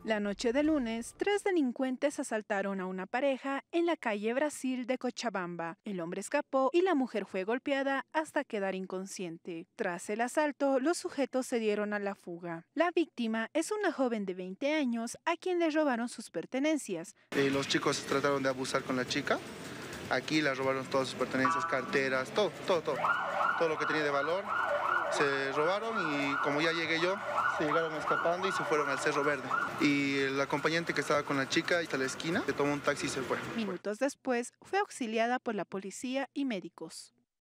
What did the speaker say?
La noche de lunes, 3 delincuentes asaltaron a una pareja en la calle Brasil de Cochabamba. El hombre escapó y la mujer fue golpeada hasta quedar inconsciente. Tras el asalto, los sujetos se dieron a la fuga. La víctima es una joven de 20 años a quien le robaron sus pertenencias. Los chicos trataron de abusar con la chica. Aquí le robaron todas sus pertenencias, carteras, todo lo que tenía de valor. Se robaron y como ya llegué yo, se llegaron escapando y se fueron al Cerro Verde. Y el acompañante que estaba con la chica hasta la esquina, se tomó un taxi y se fue. Minutos después, fue auxiliada por la policía y médicos.